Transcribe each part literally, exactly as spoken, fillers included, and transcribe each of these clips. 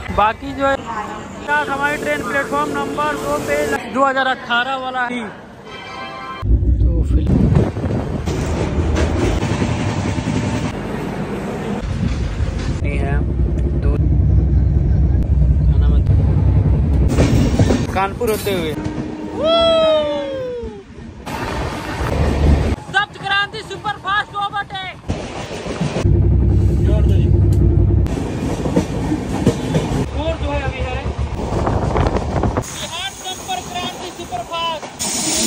बाकी जो है हमारी ट्रेन प्लेटफॉर्म नंबर दो पे दो हजार अठारह वाला ही। तो फिर है दो खाना मत कानपुर होते हुए सप्त क्रांति सुपर फास्ट ओवरटेक। और जो है अभी है बिहार संपर्क क्रांति सुपर फास्ट।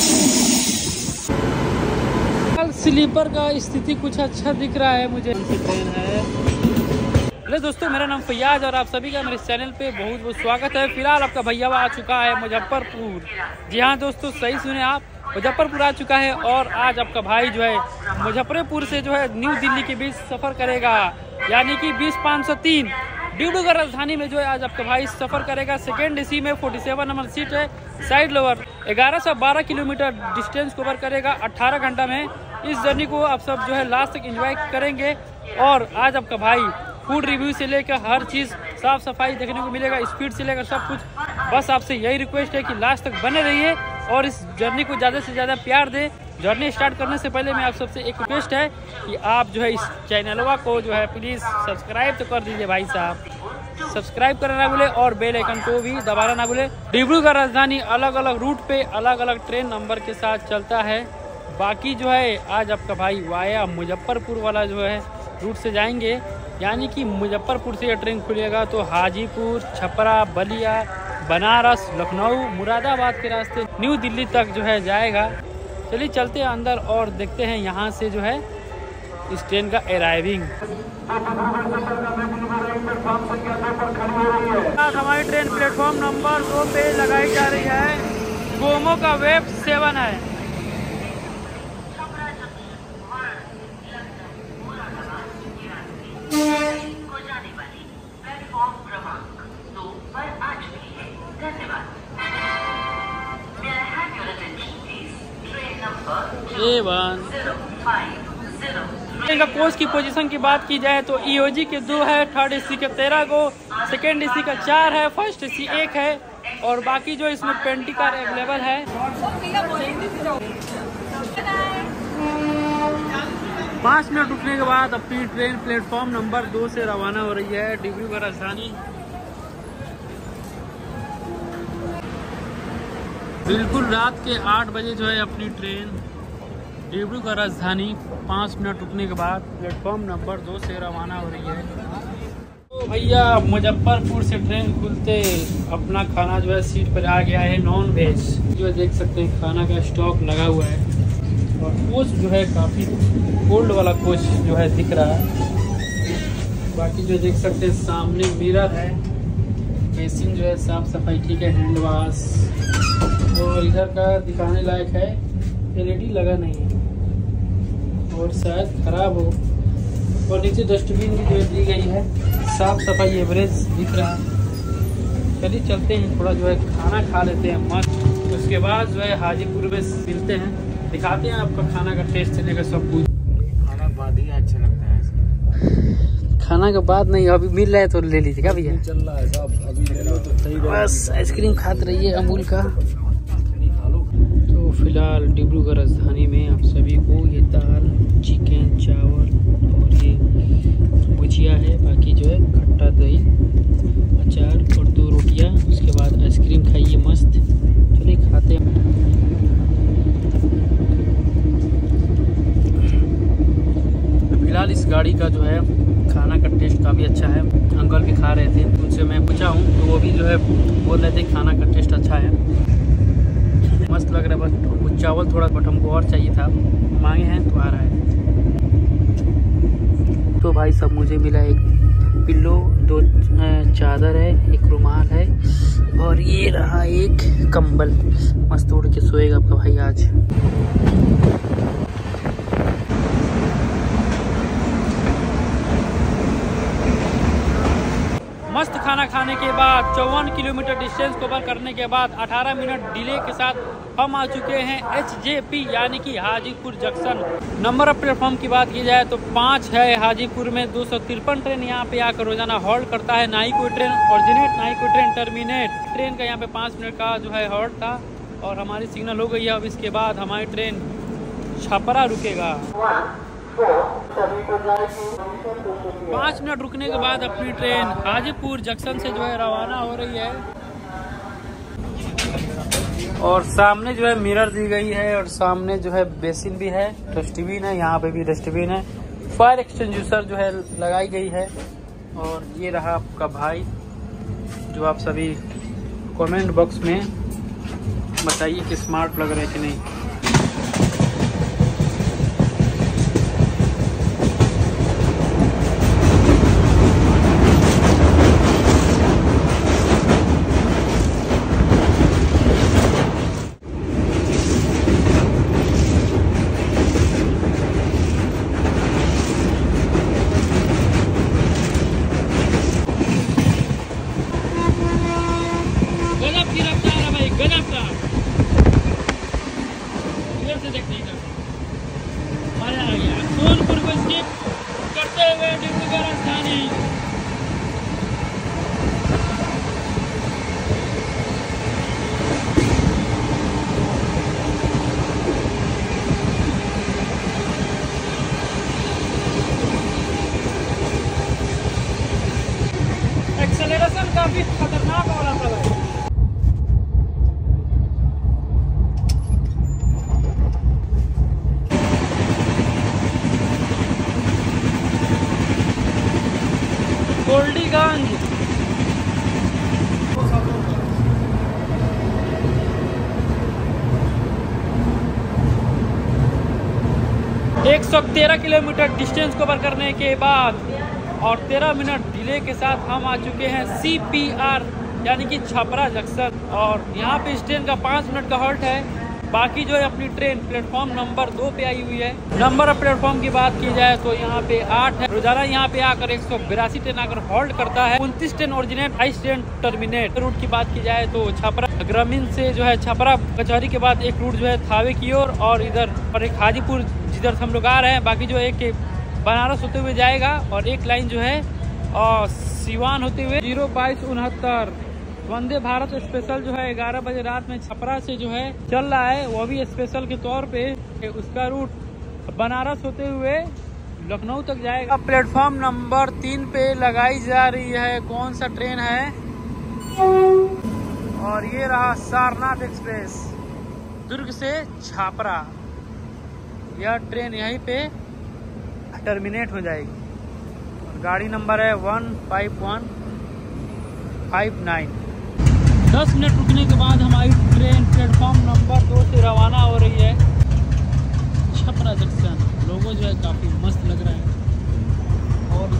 स्लीपर का स्थिति कुछ अच्छा दिख रहा है मुझे। ट्रेन है। हेलो दोस्तों, मेरा नाम फैयाज और आप सभी का मेरे चैनल पे बहुत बहुत स्वागत है। फिलहाल आपका भैया आ चुका है मुजफ्फरपुर। जी हाँ दोस्तों, सही सुने आप, मुजफ्फरपुर आ चुका है। और आज आपका भाई जो है मुजफ्फरपुर से जो है न्यू दिल्ली के बीच सफ़र करेगा, यानी कि बीस पाँच सौ तीन डिब्रूगढ़ राजधानी में जो है आज आपका भाई सफ़र करेगा। सेकेंड एसी में सैंतालीस नंबर सीट है, साइड लोअर। ग्यारह से बारह किलोमीटर डिस्टेंस कवर करेगा अठारह घंटा में। इस जर्नी को आप सब जो है लास्ट तक एंजॉय करेंगे। और आज आपका भाई फूड रिव्यू से लेकर हर चीज़, साफ सफाई देखने को मिलेगा, स्पीड से लेकर सब कुछ। बस आपसे यही रिक्वेस्ट है कि लास्ट तक बने रहिए और इस जर्नी को ज़्यादा से ज़्यादा प्यार दें। जर्नी स्टार्ट करने से पहले मैं आप सबसे एक रिक्वेस्ट है कि आप जो है इस चैनलवा को जो है प्लीज़ सब्सक्राइब तो कर दीजिए भाई साहब। सब्सक्राइब करना ना भूले और बेल आइकन को भी दबाना ना भूले। डिब्रूगढ़ राजधानी अलग अलग रूट पे अलग अलग ट्रेन नंबर के साथ चलता है। बाकी जो है आज आपका भाई वाया मुजफ्फरपुर वाला जो है रूट से जाएंगे, यानी कि मुजफ्फरपुर से यह ट्रेन खुलेगा तो हाजीपुर, छपरा, बलिया, बनारस, लखनऊ, मुरादाबाद के रास्ते न्यू दिल्ली तक जो है जाएगा। चलिए चलते हैं अंदर और देखते हैं यहाँ से जो है इस ट्रेन का अराइविंग। हमारी ट्रेन प्लेटफॉर्म नंबर दो पे लगाई जा रही है। गोमो का वेब सेवन है। इनका कोच की पोजीशन की बात की जाए तो ईओजी के दो है, थर्ड एसी के तेरह गो, सेकेंड एसी का चार है, फर्स्ट एसी एक है और बाकी जो इसमें पेंटी कार अवेलेबल है। पाँच मिनट रुकने के बाद अपनी ट्रेन प्लेटफॉर्म नंबर दो से रवाना हो रही है डिब्रूगढ़ राजधानी। बिल्कुल रात के आठ बजे जो है अपनी ट्रेन डिब्रूगढ़ राजधानी पाँच मिनट रुकने के बाद प्लेटफॉर्म नंबर दो से रवाना हो रही है। तो भैया मुजफ्फरपुर से ट्रेन खुलते अपना खाना जो है सीट पर आ गया है, नॉन वेज जो है देख सकते हैं खाना का स्टॉक लगा हुआ है। और कोच जो है काफ़ी कोल्ड वाला कोच जो है दिख रहा है। बाकी जो देख सकते हैं सामने मिरर है, बेसिन जो है साफ सफाई ठीक है, हैंड वॉश। और इधर का दिखाने लायक है, एलईडी लगा नहीं है और शायद खराब हो। और नीचे डस्टबिन भी जो दी गई है, साफ सफाई एवरेज दिख रहा है। चलिए चलते हैं, थोड़ा जो है खाना खा लेते हैं मस्त। उसके बाद जो है हाजीपुर में मिलते हैं, दिखाते हैं आपका खाना का टेस्ट से लेकर सब कुछ। खाना के बाद ही अच्छा लगता है। खाना के बाद नहीं, अभी मिल रहा है तो ले लीजिएगा भैया। चल रहा है साहब, अभी ले लो तो सही। बस आइसक्रीम खाते रहिए अमूल का। तो फिलहाल डिब्रूगढ़ राजधानी में आप सभी को ये दाल, चिकन, चावल और ये भुजिया है। बाकी जो है खट्टा दही, अचार और दो रोटियां। उसके बाद आइसक्रीम खाइए मस्त। चलिए खाते हैं। फिलहाल इस गाड़ी का जो है खाना का टेस्ट काफ़ी अच्छा है। अंकल भी खा रहे थे, उनसे मैं पूछा हूँ तो वो भी जो है बोल रहे थे खाना का टेस्ट अच्छा है, मस्त लग रहा है। बस कुछ चावल थोड़ा बट हमको और चाहिए था, मांगे हैं तो आ रहा है। तो भाई सब मुझे मिला एक पिल्लो, दो चादर है, एक रुमाल है और ये रहा एक कंबल। मस्त उड़ के सोएगा आपका भाई आज। मस्त मस्त खाना खाने के बाद चौवन किलोमीटर डिस्टेंस कवर करने के बाद अठारह मिनट डिले के साथ हम आ चुके हैं एच जे पी यानी कि Hajipur junction. Number of platform की बात की जाए तो पाँच है। हाजीपुर में दो सौ तिरपन ट्रेन यहाँ पे आकर रोजाना हॉल्ट करता है। ना ही कोई ट्रेन ऑरिजिनेट ना ही कोई ट्रेन टर्मिनेट। ट्रेन का यहाँ पे पाँच मिनट का जो है हॉल्ट था और हमारी सिग्नल हो गई है। अब इसके बाद हमारी ट्रेन छपरा रुकेगा। पाँच मिनट रुकने के बाद अपनी ट्रेन हाजीपुर जंक्शन से जो है रवाना हो रही है। और सामने जो है मिरर दी गई है और सामने जो है बेसिन भी है, डस्टबिन है, यहाँ पे भी डस्टबिन है। फायर एक्सटिंग्विशर जो है लगाई गई है। और ये रहा आपका भाई, जो आप सभी कमेंट बॉक्स में बताइए कि स्मार्ट लग रहे कि नहीं। सोनपुर को स्किप करते हुए डिब्रूगढ़ राजधानी। एक्सेलरेशन काफी खतरनाक हो रहा था। गोल्डीगंज एक सौ तेरह किलोमीटर डिस्टेंस कवर करने के बाद और तेरह मिनट डिले के साथ हम आ चुके हैं सी पी आर यानी कि छपरा जंक्शन। और यहाँ पे इस ट्रेन का पाँच मिनट का हॉल्ट है। बाकी जो है अपनी ट्रेन प्लेटफॉर्म नंबर दो पे आई हुई है। नंबर ऑफ प्लेटफॉर्म की बात की जाए तो यहाँ पे आठ है। रोजाना यहाँ पे आकर एक सौ बिरासी ट्रेन आकर हॉल्ट करता है। उनतीस ट्रेन ओरिजिनेट, बाईस ट्रेन टर्मिनेट। रूट की बात की जाए तो छपरा ग्रामीण से जो है छपरा कचहरी के बाद एक रूट जो है थावे की ओर और इधर और एक हाजीपुर जिधर हम लोग आ रहे हैं। बाकी जो एक बनारस होते हुए जाएगा और एक लाइन जो है और सिवान होते हुए जीरो बाईस उनहत्तर वंदे भारत स्पेशल जो है ग्यारह बजे रात में छपरा से जो है चल रहा है। वो भी स्पेशल के तौर पे उसका रूट बनारस होते हुए लखनऊ तक जाएगा। प्लेटफॉर्म नंबर तीन पे लगाई जा रही है कौन सा ट्रेन है। और ये रहा सारनाथ एक्सप्रेस दुर्ग से छपरा। यह ट्रेन यहीं पे टर्मिनेट हो जाएगी। गाड़ी नंबर है one five one five nine. दस मिनट रुकने के बाद हमारी ट्रेन प्लेटफॉर्म नंबर दो से रवाना हो रही है छपरा जंक्शन। लोगों जो है काफ़ी मस्त लग रहे हैं। और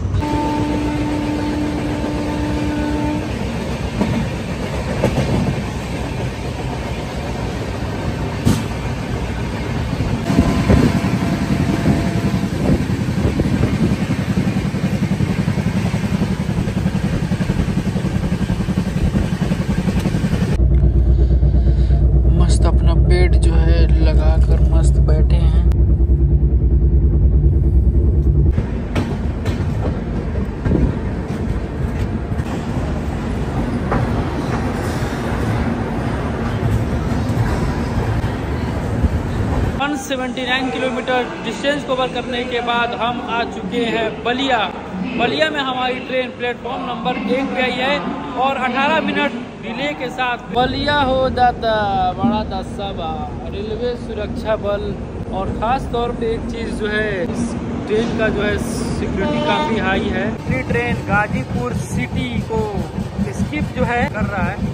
बेड जो है लगाकर मस्त बैठे हैं। एक सौ उन्यासी किलोमीटर डिस्टेंस कवर करने के बाद हम आ चुके हैं बलिया। बलिया में हमारी ट्रेन प्लेटफॉर्म नंबर एक पे आई है और अठारह मिनट डिले के साथ। बलिया हो दाता बड़ा दस्ताबा रेलवे सुरक्षा बल। और खास तौर पे एक चीज जो है इस ट्रेन का जो है सिक्योरिटी काफी हाई है। ये ट्रेन गाजीपुर सिटी को स्किप जो है कर रहा है।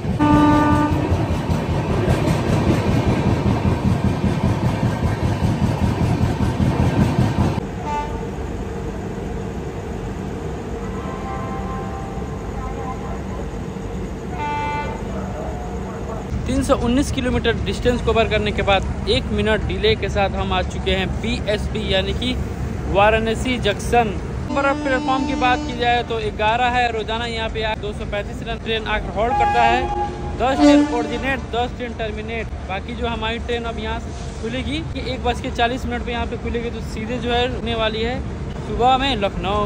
तीन सौ उन्नीस किलोमीटर डिस्टेंस कवर करने के बाद एक मिनट डिले के साथ हम आ चुके हैं बी एस बी यानी कि वाराणसी जंक्शन। नंबर प्लेटफॉर्म की बात की जाए तो ग्यारह है। रोजाना यहाँ पे दो सौ पैंतीस रन ट्रेन आकर होल्ड करता है। दस ट्रेन ऑरिजिनेट, दस ट्रेन टर्मिनेट। बाकी जो हमारी ट्रेन अब यहाँ से खुलेगी कि एक बज के चालीस मिनट पे यहाँ पे खुलेगी, तो सीधे जो है रुकने वाली है सुबह में लखनऊ।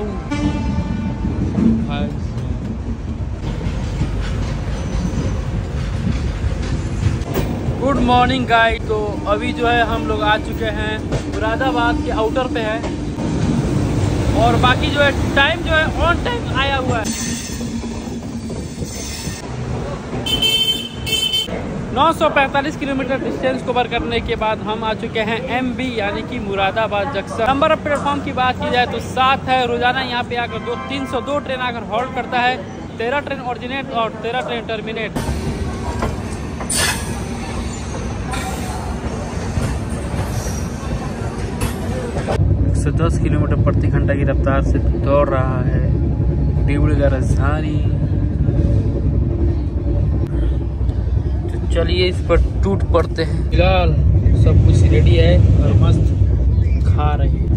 Good morning guys. तो अभी जो है हम लोग आ चुके हैं मुरादाबाद के आउटर पे है, और बाकी जो है टाइम जो है ऑन टाइम आया हुआ है। नौ सौ पैंतालीस किलोमीटर डिस्टेंस कवर करने के बाद हम आ चुके हैं एम बी यानी कि Moradabad junction. Number of platform की बात की जाए तो सात है। रोजाना यहाँ पे आकर दो तीन सौ दो ट्रेन आकर होल्ड करता है। तेरह ट्रेन ऑरिजिनेट और तेरह ट्रेन टर्मिनेट। एक सौ दस किलोमीटर प्रति घंटा की रफ्तार से दौड़ रहा है डिब्रूगढ़ राजधानी। चलिए इस पर टूट पड़ते हैं। फिलहाल सब कुछ रेडी है और मस्त खा रहे हैं।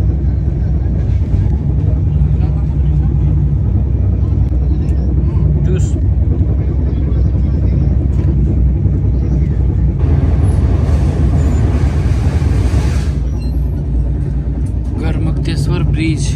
Juice Garhmukteshwar bridge.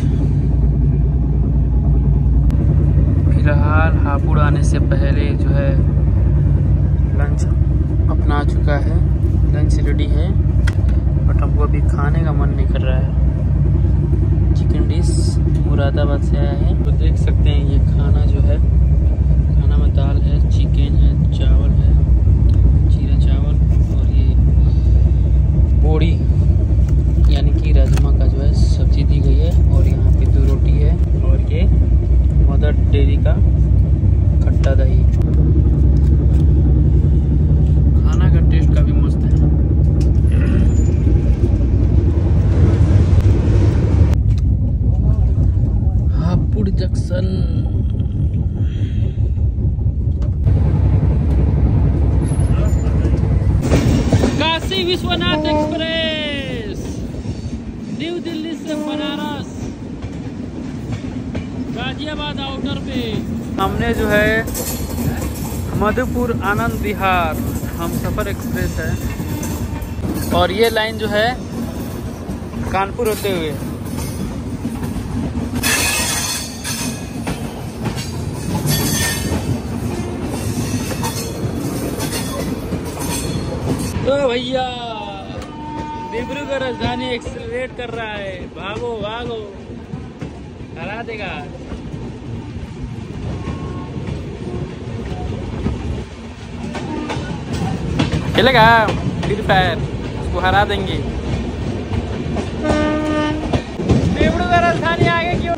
फिलहाल हापुड़ आने से पहले जो है लंच अपना चुका है। लंच रेडी है, बट हमको अभी खाने का मन नहीं कर रहा है। चिकन डिश मुरादाबाद से आया है, तो देख सकते हैं ये खाना जो है, खाना में दाल है, चिकन है, चावल है, जीरा चावल, और ये बोड़ी यानी कि राजमा का जो है सब्जी दी गई है, और यहाँ पे दो रोटी है, और ये मदर डेयरी का खट्टा दही। टेस्ट काफी मस्त है। Hapur junction. Kashi Vishwanath express new Delhi से बनारस गाजियाबाद आउटर पे। हमने जो है मधुपुर आनंद विहार हम सफर एक्सप्रेस है, और ये लाइन जो है कानपुर होते हुए। तो भैया डिब्रूगढ़ राजधानी एक्सेलरेट कर रहा है। भागो भागो, हरा देगा। चलेगा फ्री फायर, उसको हरा देंगे। डिब्रूगढ़ राजधानी आगे क्यों?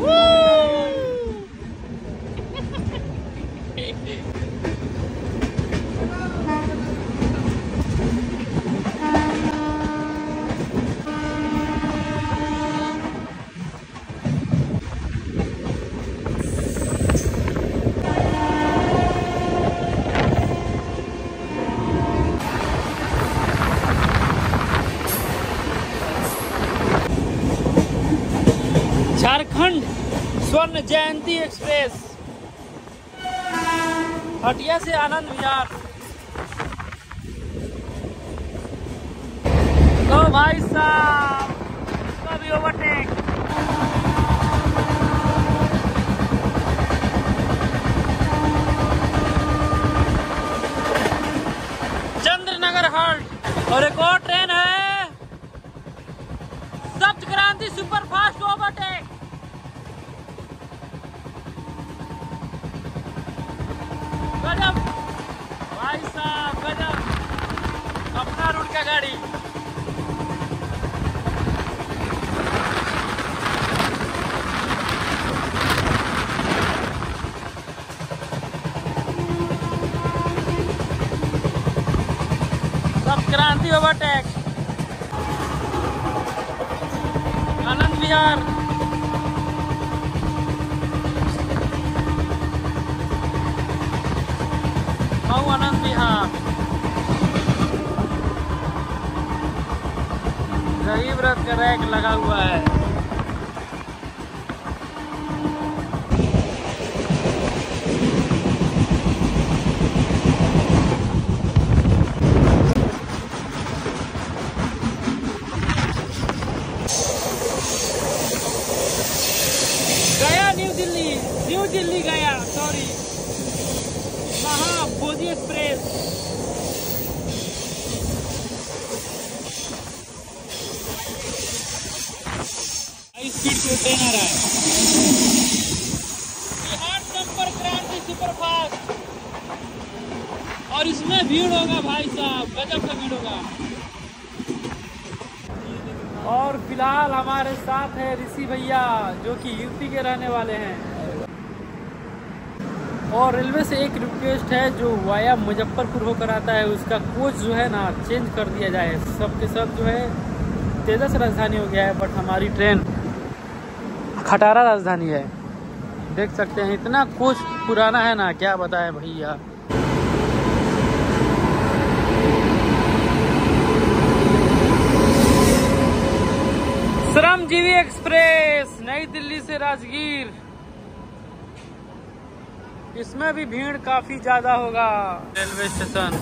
झारखंड स्वर्ण जयंती एक्सप्रेस हटिया से आनंद विहार। तो भाई साहब कभी ओवरटेक। चंद्रनगर हॉल्ट, और एक और ट्रेन है सप्त क्रांति सुपरफास्ट ओवरटेक। गजब भाई साहब, गजब अपना रूट का गाड़ी। सब क्रांति ओवरटेक आनंद विहार। आनंद विहार गरीब रथ का रैक लगा हुआ है। कहाँ फौजी एक्सप्रेस। हाई स्पीड पे ट्रेन आ रहा है, बिहार संपर्क क्रांति सुपरफास्ट। और इसमें भीड़ होगा भाई साहब, गजब का भीड़ होगा। और फिलहाल हमारे साथ है ऋषि भैया, जो कि यूपी के रहने वाले हैं। और रेलवे से एक रिक्वेस्ट है, जो वाया मुजफ्फरपुर होकर आता है उसका कोच जो है ना चेंज कर दिया जाए। सब के सब जो है तेजस राजधानी हो गया है, बट हमारी ट्रेन खटारा राजधानी है। देख सकते हैं इतना कोच पुराना है ना, क्या बताएं भैया। श्रमजीवी एक्सप्रेस नई दिल्ली से राजगीर, इसमें भी भीड़ काफी ज्यादा होगा। रेलवे स्टेशन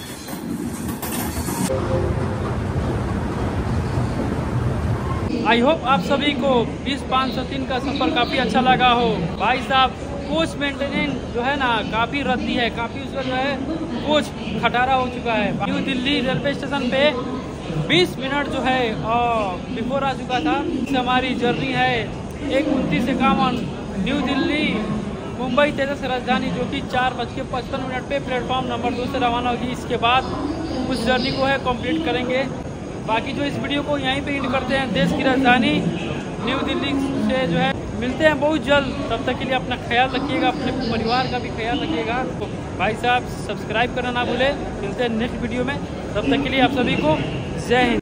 आई होप आप सभी को बीस पाँच सौ तीन का सफर काफी अच्छा लगा हो। भाई साहब कोच मेंटेनेंस जो है ना काफी रद्दी है, काफी उसका जो है कोच खटारा हो चुका है। न्यू दिल्ली रेलवे स्टेशन पे बीस मिनट जो है और बिफोर आ चुका था। हमारी जर्नी है एक उनतीस इक्यावन न्यू दिल्ली मुंबई तेजस राजधानी, जो कि चार बज के पचपन मिनट पे प्लेटफॉर्म नंबर दो से रवाना होगी। इसके बाद उस जर्नी को है कंप्लीट करेंगे। बाकी जो इस वीडियो को यहीं पे एंड करते हैं। देश की राजधानी न्यू दिल्ली से जो है मिलते हैं बहुत जल्द। तब तक के लिए अपना ख्याल रखिएगा, अपने परिवार का भी ख्याल रखिएगा। तो भाई साहब सब्सक्राइब करना ना भूलें। मिलते हैं नेक्स्ट वीडियो में, तब तक के लिए आप सभी को जय हिंद।